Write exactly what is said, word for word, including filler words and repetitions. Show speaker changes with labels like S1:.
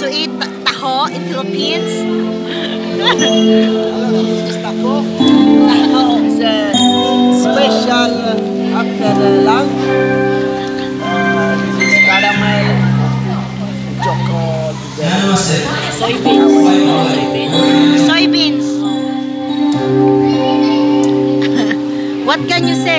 S1: to eat taho in Philippines?
S2: Taho. Taho is a special after the lunch. Uh, this is caramel, chocolate,
S1: Soybeans. Soybeans. Soybeans. What can you say